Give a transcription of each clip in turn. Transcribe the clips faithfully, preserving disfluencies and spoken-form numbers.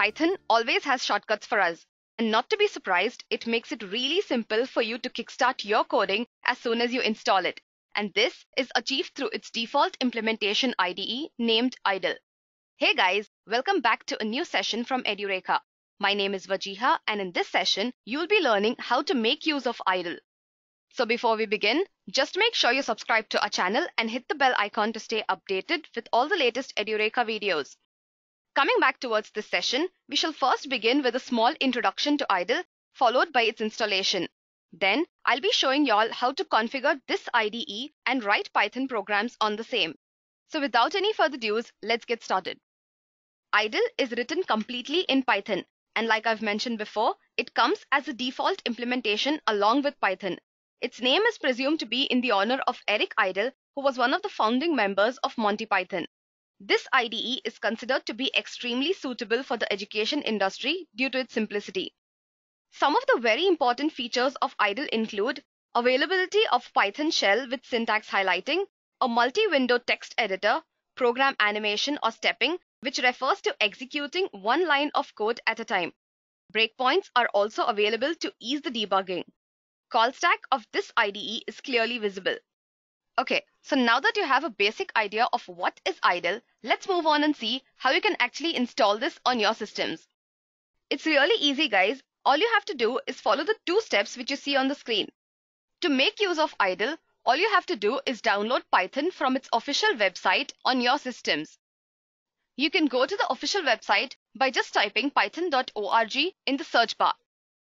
Python always has shortcuts for us. And not to be surprised, it makes it really simple for you to kickstart your coding as soon as you install it. And this is achieved through its default implementation I D E named idle. Hey guys, welcome back to a new session from Edureka. My name is Vajiha, and in this session, you'll be learning how to make use of idle. So before we begin, just make sure you subscribe to our channel and hit the bell icon to stay updated with all the latest Edureka videos. Coming back towards this session, we shall first begin with a small introduction to idle, followed by its installation. Then, I'll be showing y'all how to configure this I D E and write Python programs on the same. So without any further ado, let's get started. Idle is written completely in Python, and like I've mentioned before, it comes as a default implementation along with Python. Its name is presumed to be in the honor of Eric Idle, who was one of the founding members of Monty Python. This I D E is considered to be extremely suitable for the education industry due to its simplicity. Some of the very important features of idle include availability of Python shell with syntax highlighting, a multi-window text editor, program animation or stepping, which refers to executing one line of code at a time. Breakpoints are also available to ease the debugging. Call stack of this I D E is clearly visible. Okay, so now that you have a basic idea of what is idle, let's move on and see how you can actually install this on your systems. It's really easy, guys. All you have to do is follow the two steps which you see on the screen. To make use of idle, all you have to do is download Python from its official website on your systems. You can go to the official website by just typing python dot org in the search bar.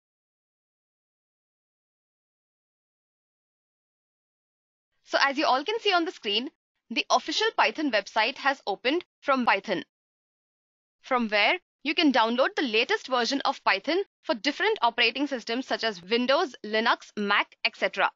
So as you all can see on the screen, the official Python website has opened from Python, from where you can download the latest version of Python for different operating systems such as Windows, Linux, Mac, et cetera.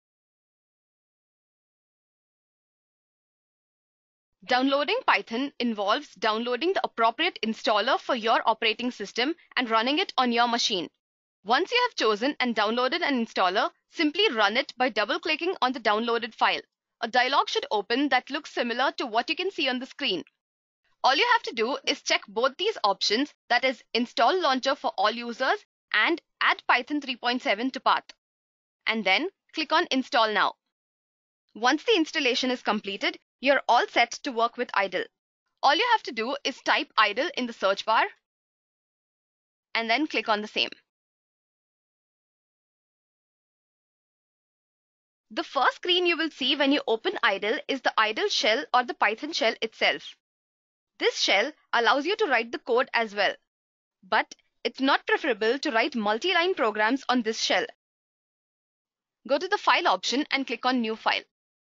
Downloading Python involves downloading the appropriate installer for your operating system and running it on your machine. Once you have chosen and downloaded an installer, simply run it by double-clicking on the downloaded file. A dialog should open that looks similar to what you can see on the screen. All you have to do is check both these options, that is, Install Launcher for all users and Add Python three point seven to path. And then click on Install Now. Once the installation is completed, you're all set to work with idle. All you have to do is type idle in the search bar and then click on the same. The first screen you will see when you open idle is the idle shell or the Python shell itself. This shell allows you to write the code as well, but it's not preferable to write multi-line programs on this shell. Go to the File option and click on New File.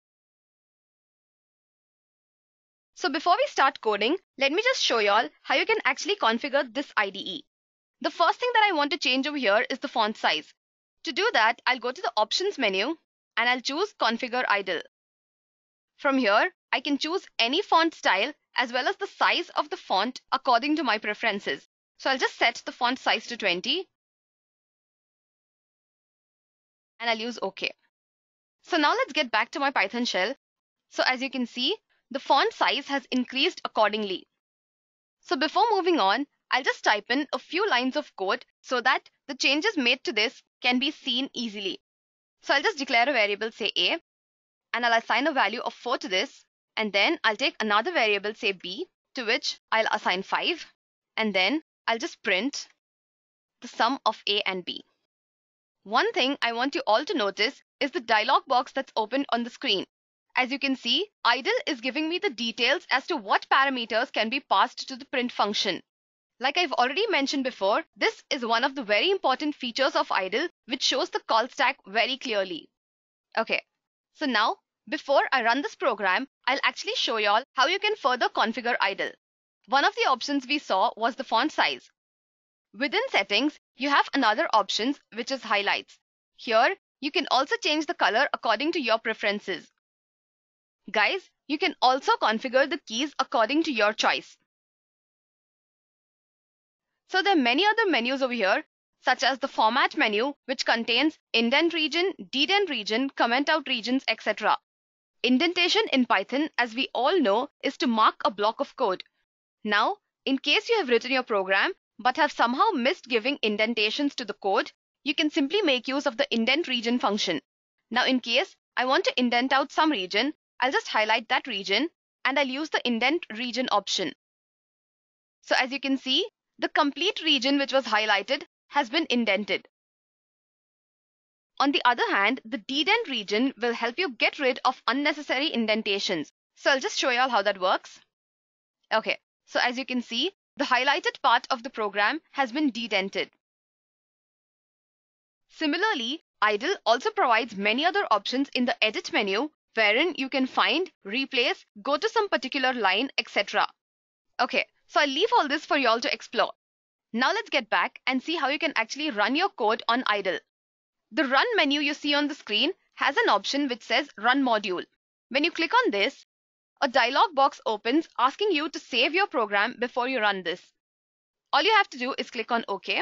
So before we start coding, let me just show y'all how you can actually configure this I D E. The first thing that I want to change over here is the font size. To do that, I'll go to the Options menu and I'll choose Configure Idle. From here, I can choose any font style as well as the size of the font according to my preferences. So I'll just set the font size to twenty and I'll use OK. So now let's get back to my Python shell. So as you can see, the font size has increased accordingly. So before moving on, I'll just type in a few lines of code so that the changes made to this can be seen easily. So I'll just declare a variable, say A, and I'll assign a value of four to this, and then I'll take another variable, say B, to which I'll assign five, and then I'll just print the sum of A and B. One thing I want you all to notice is the dialog box that's opened on the screen. As you can see, idle is giving me the details as to what parameters can be passed to the print function. Like I've already mentioned before, this is one of the very important features of idle, which shows the call stack very clearly. Okay, so now before I run this program, I'll actually show y'all how you can further configure idle. One of the options we saw was the font size. Within settings, you have another option which is highlights. Here, you can also change the color according to your preferences. Guys, you can also configure the keys according to your choice. So there are many other menus over here, such as the Format menu, which contains indent region, dedent region, comment out regions, et cetera. Indentation in Python, as we all know, is to mark a block of code. Now, in case you have written your program, but have somehow missed giving indentations to the code, you can simply make use of the indent region function. Now, in case I want to indent out some region, I'll just highlight that region and I'll use the indent region option. So as you can see, the complete region which was highlighted has been indented. On the other hand, the dedent region will help you get rid of unnecessary indentations. So I'll just show you all how that works. Okay, so as you can see, the highlighted part of the program has been dedented. Similarly, idle also provides many other options in the edit menu wherein you can find, replace, go to some particular line, et cetera. Okay, so I'll leave all this for you all to explore. Now let's get back and see how you can actually run your code on idle. The run menu you see on the screen has an option which says run module. When you click on this, a dialog box opens asking you to save your program before you run this. All you have to do is click on OK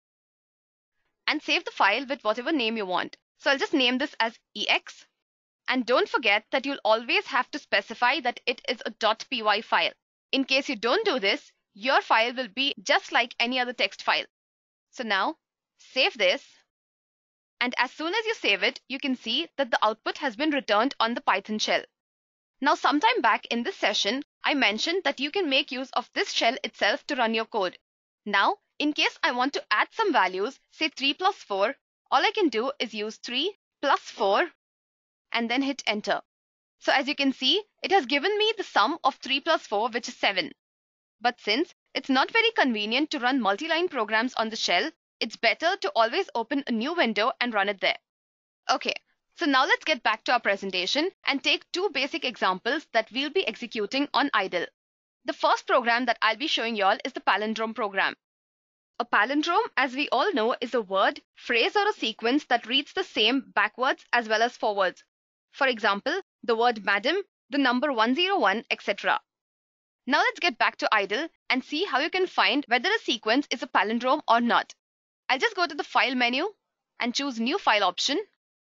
and save the file with whatever name you want. So I'll just name this as E X. And don't forget that you'll always have to specify that it is a .py file. In case you don't do this, your file will be just like any other text file. So now, save this. And as soon as you save it, you can see that the output has been returned on the Python shell. Now, sometime back in this session, I mentioned that you can make use of this shell itself to run your code. Now, in case I want to add some values, say three plus four, all I can do is use three plus four and then hit enter. So as you can see, it has given me the sum of three plus four, which is seven. But since it's not very convenient to run multi-line programs on the shell, it's better to always open a new window and run it there. Okay, so now let's get back to our presentation and take two basic examples that we'll be executing on idle. The first program that I'll be showing y'all is the palindrome program. A palindrome, as we all know, is a word, phrase, or a sequence that reads the same backwards as well as forwards. For example, the word madam, the number one zero one, et cetera. Now let's get back to idle and see how you can find whether a sequence is a palindrome or not. I'll just go to the File menu and choose New File option.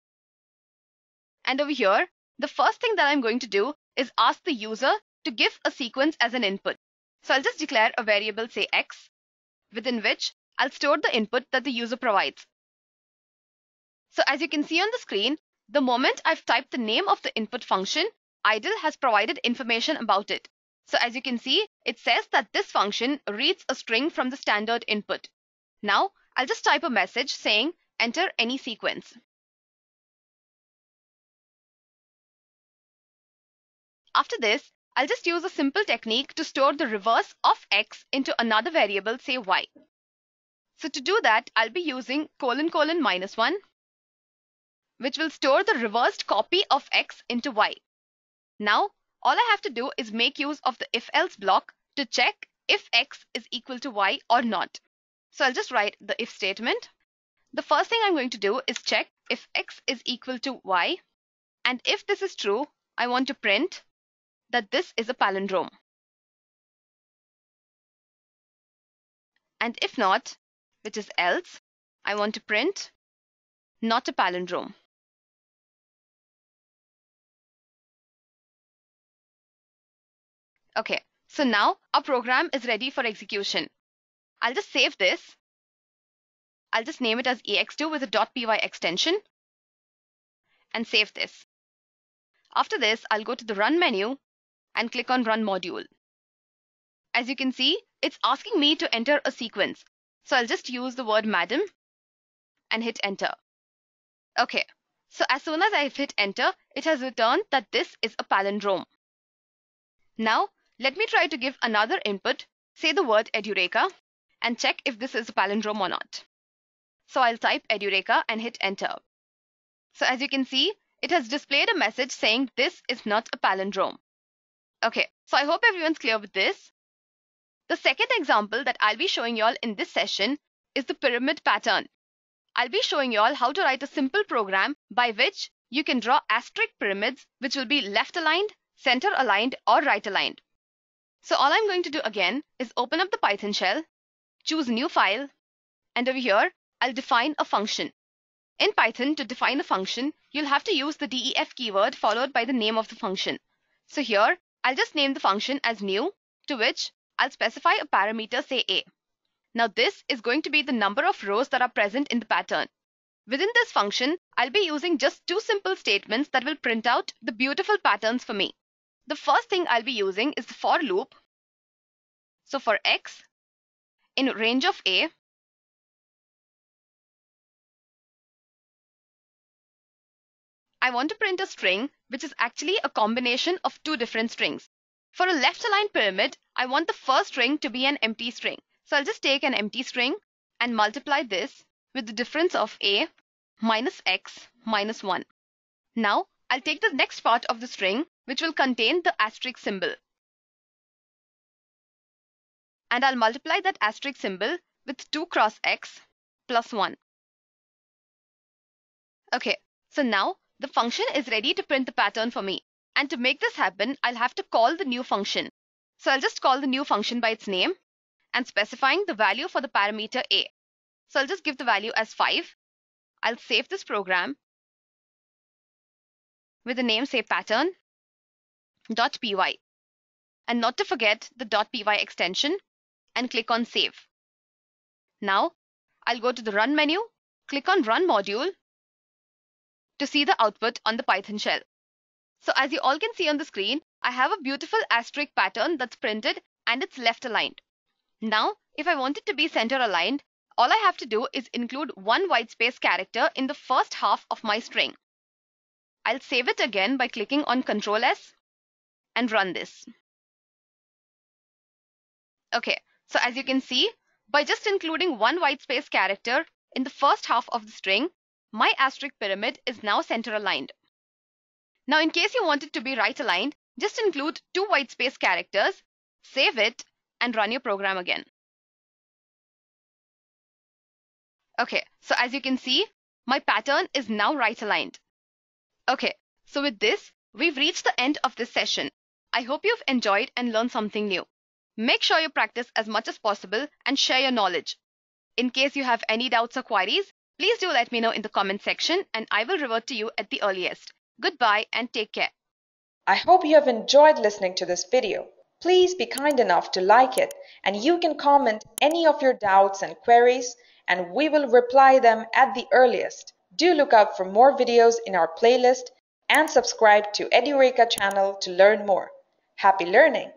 And over here, the first thing that I'm going to do is ask the user to give a sequence as an input. So I'll just declare a variable, say x, within which I'll store the input that the user provides. So as you can see on the screen, the moment I've typed the name of the input function, idle has provided information about it. So as you can see, it says that this function reads a string from the standard input. Now, I'll just type a message saying enter any sequence. After this, I'll just use a simple technique to store the reverse of x into another variable, say y. So to do that, I'll be using colon colon minus one, which will store the reversed copy of x into y. Now, all I have to do is make use of the if-else block to check if x is equal to y or not. So I'll just write the if statement. The first thing I'm going to do is check if x is equal to y. And if this is true, I want to print that this is a palindrome. And if not, which is else, I want to print not a palindrome. Okay, so now our program is ready for execution. I'll just save this. I'll just name it as E X two with a .py extension and save this. After this, I'll go to the Run menu and click on Run Module. As you can see, it's asking me to enter a sequence. So I'll just use the word madam and hit enter. Okay, so as soon as I've hit enter, it has returned that this is a palindrome. Now, let me try to give another input, say the word Edureka, and check if this is a palindrome or not. So I'll type Edureka and hit enter. So as you can see, it has displayed a message saying this is not a palindrome. Okay, so I hope everyone's clear with this. The second example that I'll be showing y'all in this session is the pyramid pattern. I'll be showing y'all how to write a simple program by which you can draw asterisk pyramids which will be left aligned, center aligned, or right aligned. So all I'm going to do again is open up the Python shell, choose New File, and over here, I'll define a function. In Python, to define a function, you'll have to use the def keyword followed by the name of the function. So here, I'll just name the function as new, to which I'll specify a parameter, say a. Now this is going to be the number of rows that are present in the pattern. Within this function, I'll be using just two simple statements that will print out the beautiful patterns for me. The first thing I'll be using is the for loop. So for x in range of a, I want to print a string which is actually a combination of two different strings. For a left-aligned pyramid, I want the first string to be an empty string. So I'll just take an empty string and multiply this with the difference of a minus x minus one. Now I'll take the next part of the string which will contain the asterisk symbol. And I'll multiply that asterisk symbol with two cross x plus one. Okay, so now the function is ready to print the pattern for me. And to make this happen, I'll have to call the new function. So I'll just call the new function by its name and specifying the value for the parameter a. So I'll just give the value as five. I'll save this program with the name say pattern dot p y. And not to forget the .py extension and click on save. Now I'll go to the run menu, click on run module to see the output on the Python shell. So as you all can see on the screen, I have a beautiful asterisk pattern that's printed and it's left aligned. Now, if I want it to be center aligned, all I have to do is include one whitespace character in the first half of my string. I'll save it again by clicking on control S and run this. Okay, so as you can see, by just including one whitespace character in the first half of the string, my asterisk pyramid is now center aligned. Now, in case you want it to be right aligned, just include two whitespace characters, save it, and run your program again. Okay, so as you can see, my pattern is now right aligned. Okay, so with this, we've reached the end of this session. I hope you've enjoyed and learned something new. Make sure you practice as much as possible and share your knowledge. In case you have any doubts or queries, please do let me know in the comment section and I will revert to you at the earliest. Goodbye and take care. I hope you have enjoyed listening to this video. Please be kind enough to like it, and you can comment any of your doubts and queries and we will reply them at the earliest. Do look out for more videos in our playlist and subscribe to Edureka channel to learn more. Happy learning!